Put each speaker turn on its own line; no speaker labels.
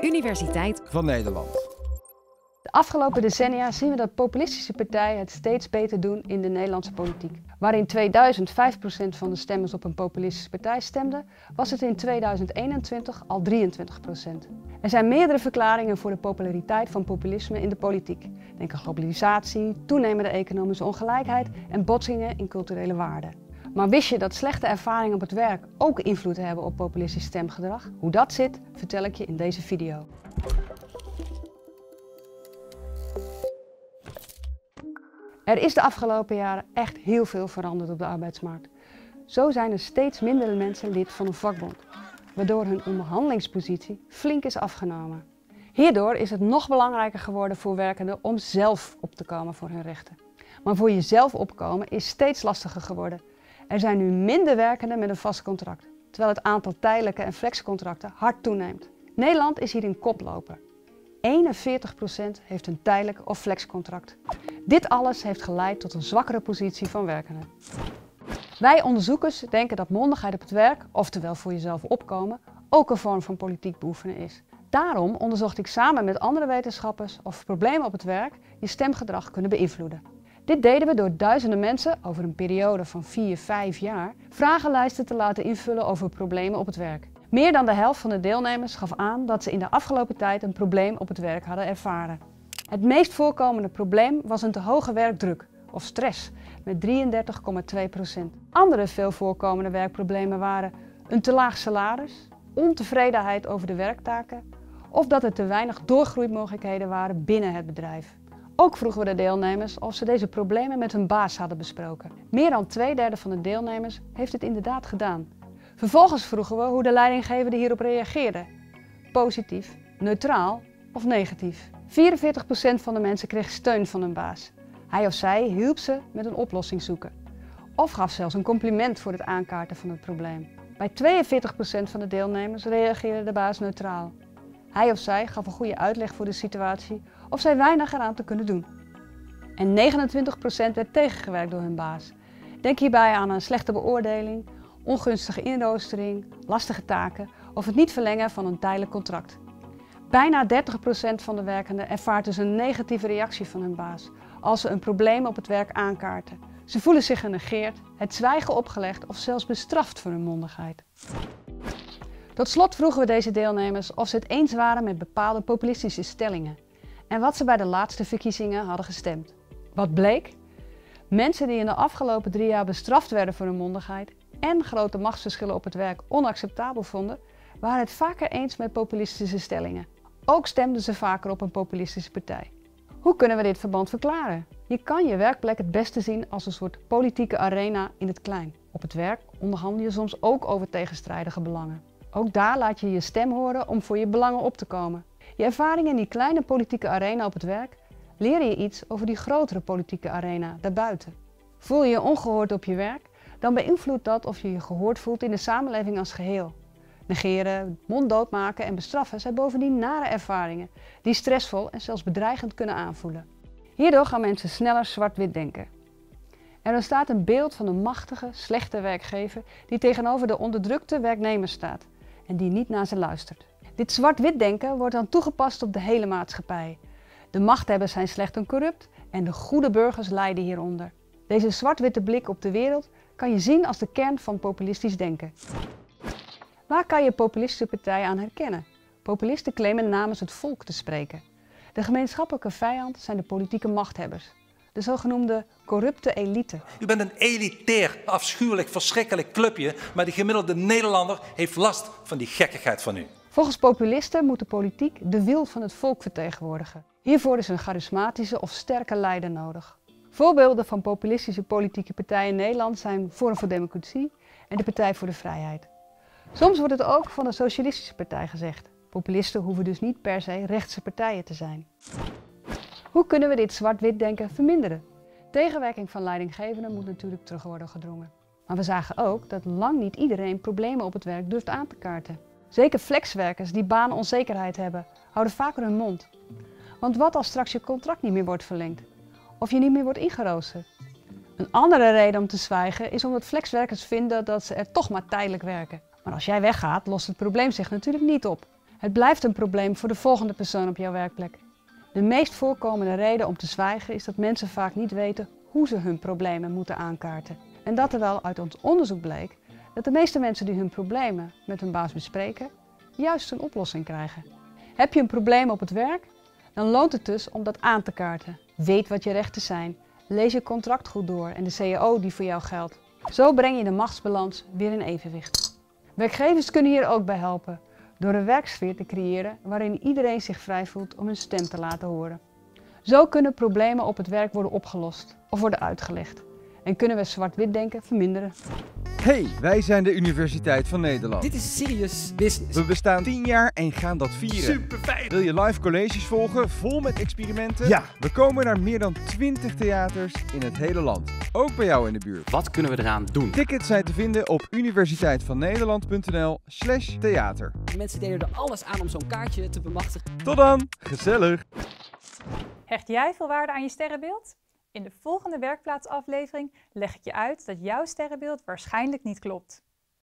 Universiteit van Nederland.
De afgelopen decennia zien we dat populistische partijen het steeds beter doen in de Nederlandse politiek. Waar in 2000 5% van de stemmers op een populistische partij stemden, was het in 2021 al 23%. Er zijn meerdere verklaringen voor de populariteit van populisme in de politiek. Denk aan globalisatie, toenemende economische ongelijkheid en botsingen in culturele waarden. Maar wist je dat slechte ervaringen op het werk ook invloed hebben op populistisch stemgedrag? Hoe dat zit, vertel ik je in deze video. Er is de afgelopen jaren echt heel veel veranderd op de arbeidsmarkt. Zo zijn er steeds minder mensen lid van een vakbond, waardoor hun onderhandelingspositie flink is afgenomen. Hierdoor is het nog belangrijker geworden voor werkenden om zelf op te komen voor hun rechten. Maar voor jezelf opkomen is steeds lastiger geworden. Er zijn nu minder werkenden met een vast contract, terwijl het aantal tijdelijke en flexcontracten hard toeneemt. Nederland is hierin koploper. 41% heeft een tijdelijk of flexcontract. Dit alles heeft geleid tot een zwakkere positie van werkenden. Wij onderzoekers denken dat mondigheid op het werk, oftewel voor jezelf opkomen, ook een vorm van politiek beoefenen is. Daarom onderzocht ik samen met andere wetenschappers of problemen op het werk je stemgedrag kunnen beïnvloeden. Dit deden we door duizenden mensen over een periode van 4-5 jaar vragenlijsten te laten invullen over problemen op het werk. Meer dan de helft van de deelnemers gaf aan dat ze in de afgelopen tijd een probleem op het werk hadden ervaren. Het meest voorkomende probleem was een te hoge werkdruk of stress met 33,2%. Andere veel voorkomende werkproblemen waren een te laag salaris, ontevredenheid over de werktaken of dat er te weinig doorgroeimogelijkheden waren binnen het bedrijf. Ook vroegen we de deelnemers of ze deze problemen met hun baas hadden besproken. Meer dan 2/3 van de deelnemers heeft het inderdaad gedaan. Vervolgens vroegen we hoe de leidinggevende hierop reageerde. Positief, neutraal of negatief. 44% van de mensen kreeg steun van hun baas. Hij of zij hielp ze met een oplossing zoeken. Of gaf zelfs een compliment voor het aankaarten van het probleem. Bij 42% van de deelnemers reageerde de baas neutraal. Hij of zij gaf een goede uitleg voor de situatie of zei weinig eraan te kunnen doen. En 29% werd tegengewerkt door hun baas. Denk hierbij aan een slechte beoordeling, ongunstige inroostering, lastige taken of het niet verlengen van een tijdelijk contract. Bijna 30% van de werkenden ervaart dus een negatieve reactie van hun baas als ze een probleem op het werk aankaarten. Ze voelen zich genegeerd, het zwijgen opgelegd of zelfs bestraft voor hun mondigheid. Tot slot vroegen we deze deelnemers of ze het eens waren met bepaalde populistische stellingen en wat ze bij de laatste verkiezingen hadden gestemd. Wat bleek? Mensen die in de afgelopen 3 jaar bestraft werden voor hun mondigheid en grote machtsverschillen op het werk onacceptabel vonden, waren het vaker eens met populistische stellingen. Ook stemden ze vaker op een populistische partij. Hoe kunnen we dit verband verklaren? Je kan je werkplek het beste zien als een soort politieke arena in het klein. Op het werk onderhandel je soms ook over tegenstrijdige belangen. Ook daar laat je je stem horen om voor je belangen op te komen. Je ervaring in die kleine politieke arena op het werk leer je iets over die grotere politieke arena daarbuiten. Voel je je ongehoord op je werk, dan beïnvloedt dat of je je gehoord voelt in de samenleving als geheel. Negeren, monddood maken en bestraffen zijn bovendien nare ervaringen die stressvol en zelfs bedreigend kunnen aanvoelen. Hierdoor gaan mensen sneller zwart-wit denken. Er ontstaat een beeld van een machtige, slechte werkgever die tegenover de onderdrukte werknemer staat en die niet naar ze luistert. Dit zwart-wit denken wordt dan toegepast op de hele maatschappij. De machthebbers zijn slecht en corrupt en de goede burgers lijden hieronder. Deze zwart-witte blik op de wereld kan je zien als de kern van populistisch denken. Waar kan je populistische partijen aan herkennen? Populisten claimen namens het volk te spreken. De gemeenschappelijke vijand zijn de politieke machthebbers, de zogenoemde corrupte elite.
U bent een elitair, afschuwelijk, verschrikkelijk clubje, maar de gemiddelde Nederlander heeft last van die gekkigheid van u.
Volgens populisten moet de politiek de wil van het volk vertegenwoordigen. Hiervoor is een charismatische of sterke leider nodig. Voorbeelden van populistische politieke partijen in Nederland zijn Forum voor Democratie en de Partij voor de Vrijheid. Soms wordt het ook van de Socialistische Partij gezegd. Populisten hoeven dus niet per se rechtse partijen te zijn. Hoe kunnen we dit zwart-wit denken verminderen? Tegenwerking van leidinggevenden moet natuurlijk terug worden gedrongen. Maar we zagen ook dat lang niet iedereen problemen op het werk durft aan te kaarten. Zeker flexwerkers die baanonzekerheid hebben, houden vaker hun mond. Want wat als straks je contract niet meer wordt verlengd? Of je niet meer wordt ingeroosterd? Een andere reden om te zwijgen is omdat flexwerkers vinden dat ze er toch maar tijdelijk werken. Maar als jij weggaat, lost het probleem zich natuurlijk niet op. Het blijft een probleem voor de volgende persoon op jouw werkplek. De meest voorkomende reden om te zwijgen is dat mensen vaak niet weten hoe ze hun problemen moeten aankaarten. En dat terwijl uit ons onderzoek bleek dat de meeste mensen die hun problemen met hun baas bespreken, juist een oplossing krijgen. Heb je een probleem op het werk? Dan loont het dus om dat aan te kaarten. Weet wat je rechten zijn. Lees je contract goed door en de CAO die voor jou geldt. Zo breng je de machtsbalans weer in evenwicht. Werkgevers kunnen hier ook bij helpen door een werksfeer te creëren waarin iedereen zich vrij voelt om hun stem te laten horen. Zo kunnen problemen op het werk worden opgelost of worden uitgelegd en kunnen we zwart-wit denken verminderen.
Hey, wij zijn de Universiteit van Nederland.
Dit is Serious Business.
We bestaan 10 jaar en gaan dat vieren.
Super fijn!
Wil je live colleges volgen, vol met experimenten?
Ja.
We komen naar meer dan 20 theaters in het hele land. Ook bij jou in de buurt.
Wat kunnen we eraan doen?
Tickets zijn te vinden op universiteitvannederland.nl/theater.
Mensen deden er alles aan om zo'n kaartje te bemachtigen.
Tot dan, gezellig!
Hecht jij veel waarde aan je sterrenbeeld? In de volgende werkplaatsaflevering leg ik je uit dat jouw sterrenbeeld waarschijnlijk niet klopt.